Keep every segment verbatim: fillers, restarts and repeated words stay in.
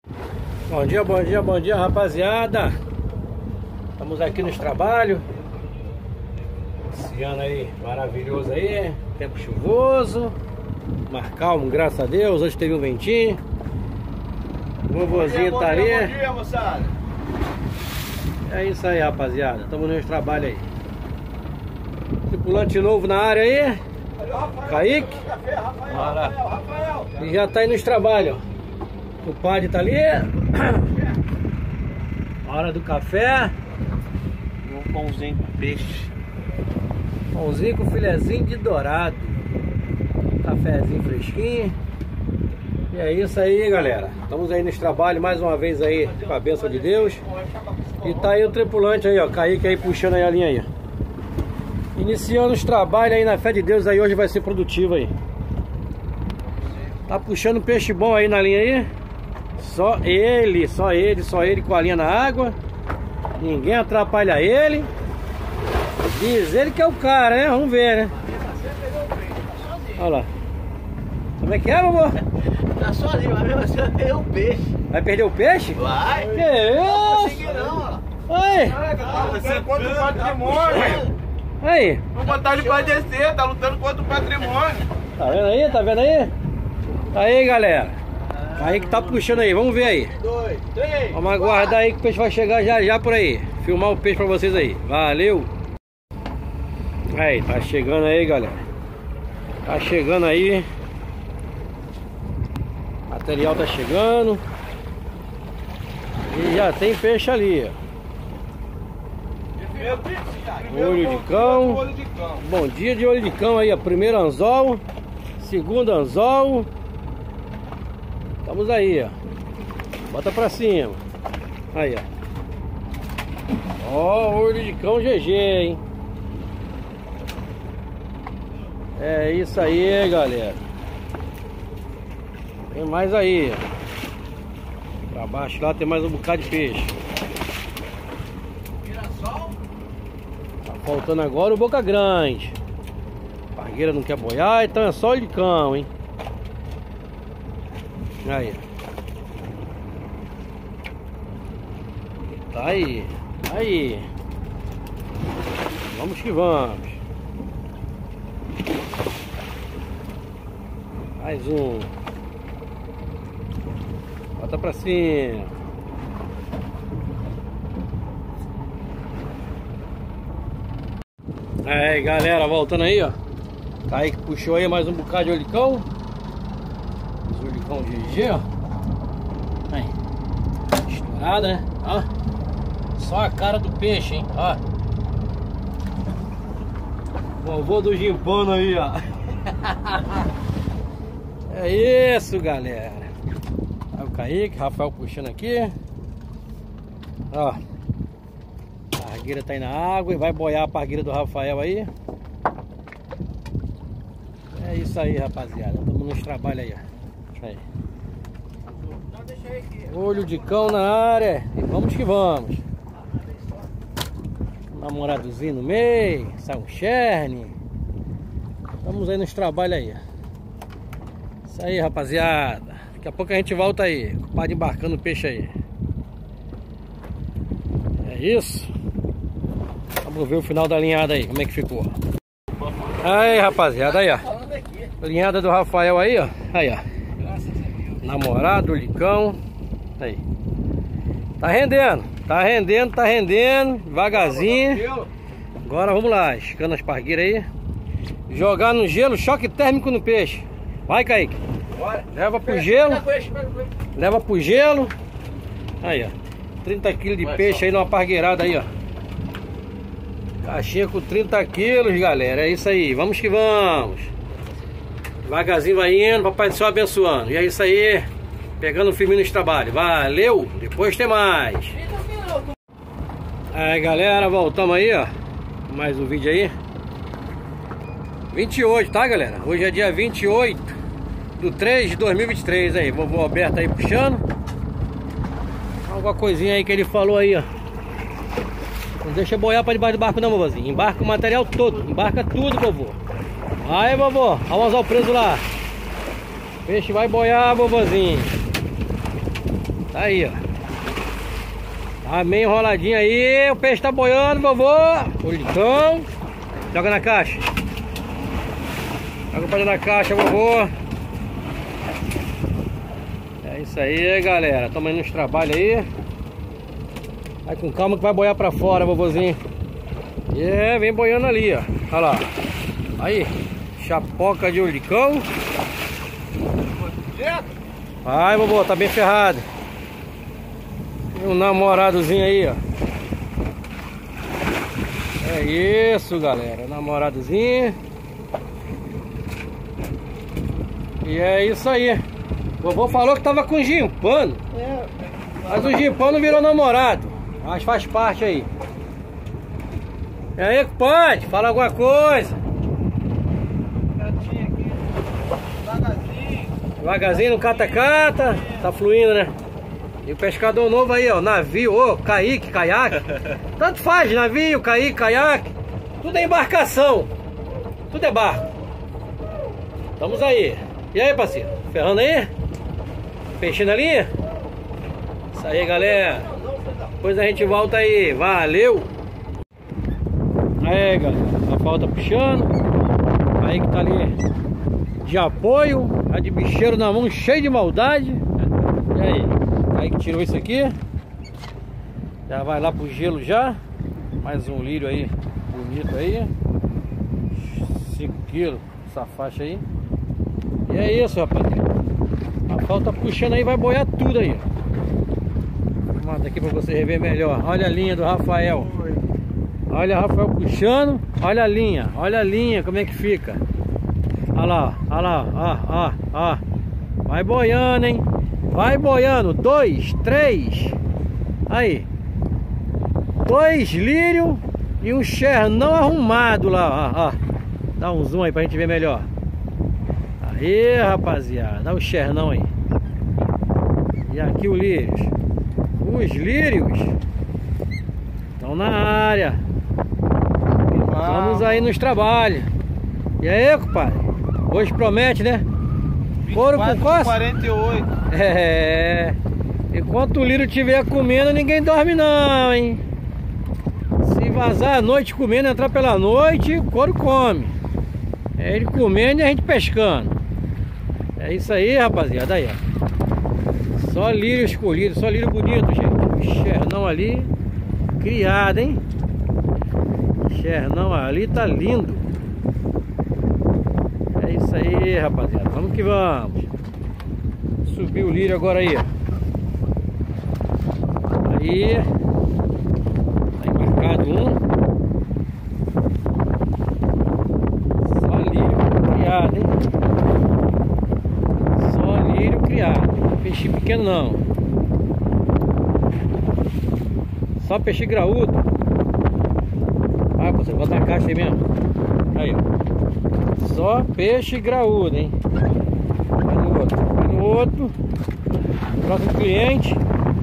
Bom dia, bom dia, bom dia, rapaziada. Estamos aqui nos trabalhos. Esse ano aí maravilhoso aí, tempo chuvoso, mas calmo, graças a Deus. Hoje teve um ventinho. O vovozinho tá ali. Bom dia, moçada. É isso aí, rapaziada. Estamos nos trabalhos aí. Tripulante novo na área aí, Kaique. Rafael, Rafael. E já tá aí nos trabalhos. O padre tá ali. Hora do café. Um pãozinho com peixe. Pãozinho com filezinho de dourado. Cafezinho fresquinho. E é isso aí, galera. Estamos aí nos trabalhos mais uma vez aí, com a bênção de Deus. E tá aí o tripulante aí, ó, Kaique aí puxando aí a linha aí. Iniciando os trabalhos aí na fé de Deus aí, hoje vai ser produtivo aí. Tá puxando peixe bom aí na linha aí. Só ele, só ele, só ele com a linha na água. Ninguém atrapalha ele. Diz ele que é o cara, né? Vamos ver, né? Olha lá. Como é que é, amor? Tá sozinho, mas mesmo assim eu tenho um peixe. Vai perder o peixe? Vai. Que Não vou isso? conseguir não, ó. Aí, Você é contra o patrimônio. aí. Não botar ele pra descer, tá lutando contra o patrimônio. Tá vendo aí? Tá vendo aí? Aí, galera. Aí que tá puxando aí, vamos ver aí. Dois, três. Vamos aguardar aí que o peixe vai chegar já já por aí. Filmar o peixe pra vocês aí. Valeu! Aí, tá chegando aí, galera. Tá chegando aí. O material tá chegando. E já tem peixe ali, ó. Olho de cão. Olho de cão. Bom dia de olho de cão aí, ó. Primeiro anzol. Segundo anzol. Estamos aí, ó. Bota pra cima. Aí, ó. Ó, olho de cão G G, hein? É isso aí, galera. Tem mais aí, ó. Pra baixo lá tem mais um bocado de peixe. Tá faltando agora o boca grande. A pargueira não quer boiar, então é só olho de cão, hein? Aí. Tá aí. Aí. Vamos que vamos. Mais um. Bota pra cima. Aí, galera, voltando aí, ó. Kaique puxou aí mais um bocado de olicão. Olicão G G, ó. Aí. Estourada, né? Ó. Só a cara do peixe, hein? Ó. Vovô do gimpano aí, ó. É isso, galera. Aí o Kaique, Rafael puxando aqui. Ó. A pargueira tá aí na água e vai boiar a pargueira do Rafael aí. É isso aí, rapaziada. Estamos nos trabalhos aí, ó. Aí. Olho de cão na área. E vamos que vamos. Um namoradozinho no meio. Sai um cherne. Estamos aí nos trabalhos aí. Isso aí, rapaziada. Daqui a pouco a gente volta aí. O padre embarcando o peixe aí. É isso. Vamos ver o final da linhada aí. Como é que ficou. Aí, rapaziada. Aí, ó. Linhada do Rafael aí, ó. Aí, ó. Namorado, licão. Aí. Tá rendendo. Tá rendendo, tá rendendo. Devagarzinho. Agora vamos lá. Escando as pargueiras aí. Jogar no gelo, choque térmico no peixe. Vai, Kaique. Leva pro gelo. Leva pro gelo. Aí, ó. trinta quilos de peixe aí numa pargueirada aí, ó. Caixinha com trinta quilos, galera. É isso aí. Vamos que vamos. Devagarzinho vai indo, papai do céu abençoando. E é isso aí, pegando firme nos trabalhos. Valeu, depois tem mais. Aí, galera, voltamos aí, ó. Mais um vídeo aí. vinte e oito, tá, galera? Hoje é dia vinte e oito do três de dois mil e vinte e três aí. Vovô Alberto aí puxando. Alguma coisinha aí que ele falou aí, ó. Não deixa boiar pra debaixo do barco não, vovozinho. Embarca o material todo, embarca tudo, vovô. Aí, vovô, olha o anzol preso lá. Peixe vai boiar, vovozinho. Tá aí, ó. Tá meio enroladinho aí. O peixe tá boiando, vovô. Olhão. Joga na caixa. Joga pra dentro da caixa, vovô. É isso aí, galera. Tamo indo nos trabalhos aí. Vai com calma que vai boiar pra fora, vovozinho. É, vem boiando ali, ó. Olha lá. Aí. Chapoca de olicão. Vai, vovô, tá bem ferrado. E um namoradozinho aí, ó. É isso, galera. Namoradozinho. E é isso aí. Vovô falou que tava com gimpano. É, Mas o gimpano virou namorado. Mas faz parte aí. E aí, compadre? Fala alguma coisa. gatinho aqui. Devagarzinho. Devagarzinho no cata-cata. Tá fluindo, né? E o pescador novo aí, ó. Navio, ô, caique, caiaque. Tanto faz, navio, caique, caiaque. Tudo é embarcação. Tudo é barco. Estamos aí. E aí, parceiro? Ferrando aí? Peixinho na linha? Isso aí, galera. Depois a gente volta aí. Valeu! Aí, galera. A pau tá puxando. Aí que tá ali de apoio. A de bicheiro na mão, cheio de maldade. E aí? Aí que tirou isso aqui. Já vai lá pro gelo já. Mais um lírio aí. Bonito aí. cinco quilos. Essa faixa aí. E é isso, rapaziada. A pau tá puxando aí. Vai boiar tudo aí. Vou mandar aqui pra você rever melhor. Olha a linha do Rafael. Olha o Rafael puxando. Olha a linha. Olha a linha como é que fica. Olha lá. Olha lá. Ó, ó, ó. Vai boiando, hein. Vai boiando. Dois, três. Aí. Dois lírios e um chernão arrumado lá. Ó, ó. Dá um zoom aí pra gente ver melhor. Aí, rapaziada. Dá o chernão aí. E aqui o lírio. Os lírios estão na área. Vamos aí nos trabalhos. E aí, compadre? Hoje promete, né? Couro com costa? quarenta e oito. É. Enquanto o lírio estiver comendo, ninguém dorme não, hein? Se vazar à noite comendo, entrar pela noite, o couro come. É ele comendo e a gente pescando. É isso aí, rapaziada. Aí, ó. Só lírio escolhido, só lírio bonito, gente. O chernão ali, criado, hein? Chernão ali tá lindo. É isso aí, rapaziada. Vamos que vamos. Subiu o lírio agora aí. Aí. Tá embarcado um. Só lírio criado, hein? Só lírio criado. Peixe pequeno não. Só peixe graúdo. Ah, você bota na caixa aí mesmo. Aí, ó. Só peixe graúdo, hein. Vai no outro. Vai no outro. Próximo cliente.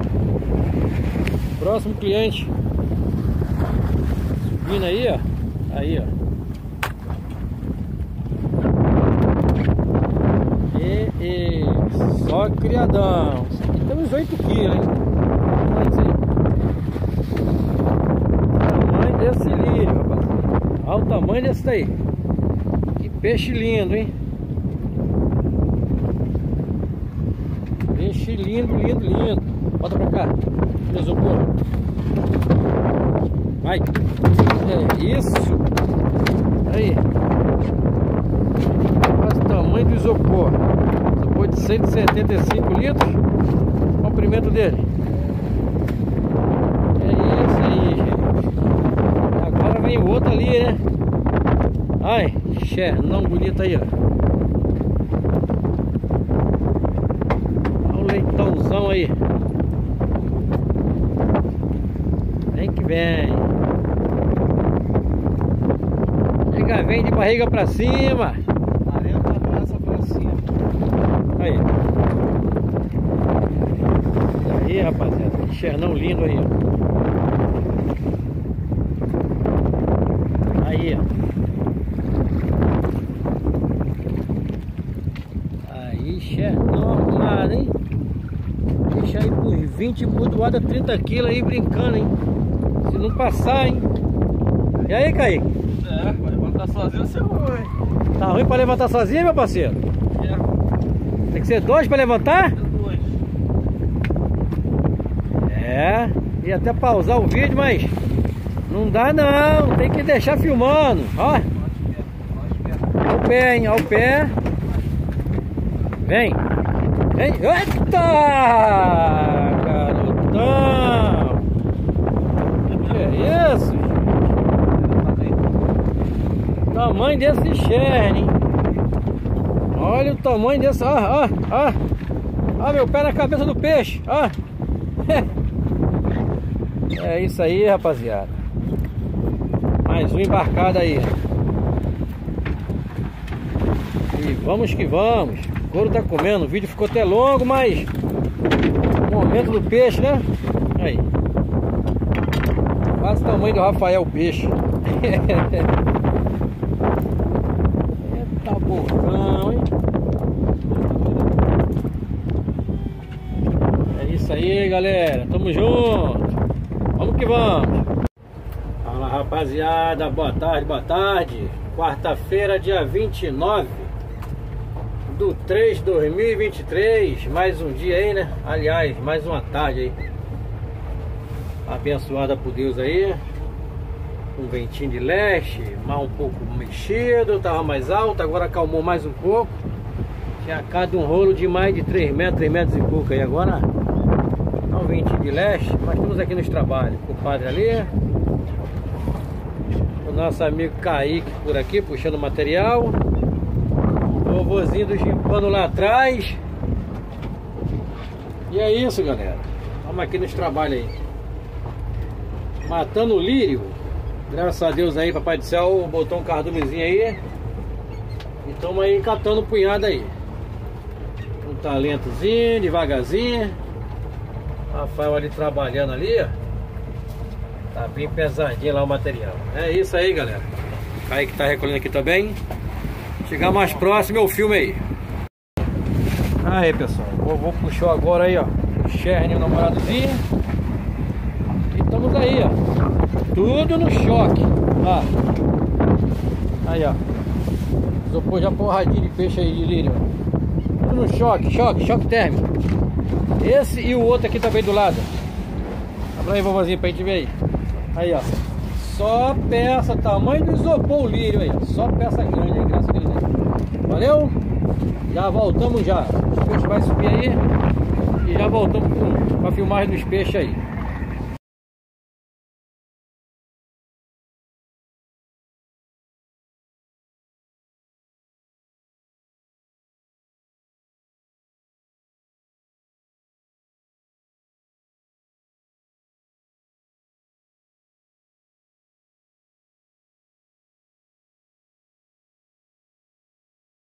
Próximo cliente. Subindo aí, ó. Aí, ó. E, e só criadão. Isso aqui tem uns oito quilos, hein? Olha isso aí. Tamanho desse lírio, rapaz. Olha o tamanho desse daí. Que peixe lindo, hein? Peixe lindo, lindo, lindo. Bota pra cá. Isopor. Vai. É isso. Aí. Olha o tamanho do isopor. Isopor de cento e setenta e cinco litros. O comprimento dele. É isso aí, gente. Agora vem o outro ali, né? Ai, chernão bonito aí, ó. Olha o leitãozão aí. Vem que vem. Chega, vem de barriga pra cima. quarenta braças pra cima. Aí. E aí, rapaziada. Que chernão lindo aí, ó. Aí, ó. Aí, chernão arrumado, hein? Deixa aí por vinte burdoada, trinta quilos aí brincando, hein? Se não passar, hein? E aí, Kaique? É, pra levantar sozinho você é ruim. Tá ruim pra levantar sozinho, meu parceiro? É. Tem que ser dois pra levantar? Dois. É, ia até pausar o vídeo, mas não dá não, tem que deixar filmando. Ó, ó o pé, hein, ó o pé. Vem, vem, eita, garotão. Que é isso? Tamanho desse cherne, hein? Olha o tamanho desse, ó, ó, ó. Ó meu pé na cabeça do peixe, ó. É isso aí, rapaziada. Mais um embarcado aí. E vamos que vamos. O couro tá comendo. O vídeo ficou até longo, mas o momento do peixe, né? Aí. Quase o tamanho do Rafael Peixe. Eita bocão, hein? É isso aí, galera. Tamo junto. Vamos que vamos. Fala, rapaziada, boa tarde, boa tarde. Quarta-feira, dia vinte e nove do três de dois mil e vinte e três. Mais um dia aí, né? Aliás, mais uma tarde aí abençoada por Deus aí. Um ventinho de leste, mal um pouco mexido, tava mais alto, agora acalmou mais um pouco. Tinha cada um rolo de mais de três metros, três metros e pouco aí. Agora tá um ventinho de leste, mas estamos aqui nos trabalhos. Com o padre ali, o nosso amigo Kaique por aqui, puxando material. O vovozinho do Gimpano lá atrás. E é isso, galera. Estamos aqui nos trabalhos aí. Matando o lírio. Graças a Deus aí, Papai do Céu botou um cardumezinho aí. E estamos aí catando um punhado aí. Um talentozinho, devagarzinho. Rafael ali trabalhando ali, ó. Tá bem pesadinho lá o material. É isso aí, galera. Kaique tá recolhendo aqui também. Chegar mais próximo eu filme aí. Aí, pessoal, o vovô puxou agora aí, ó, o Cherne, o namoradozinho. E estamos aí, ó, tudo no choque. Ó. Aí, ó, isopor já porradinho de peixe aí de lírio. Tudo no choque, choque, choque térmico. Esse e o outro aqui também do lado. Abra aí, vovozinho, pra gente ver aí. Aí, ó, só peça, tamanho do isopor o lírio aí, ó. Só peça grande aí, graças a Deus aí. Valeu? Já voltamos já. Os peixes vai subir aí. E já voltamos com a filmagem dos peixes aí.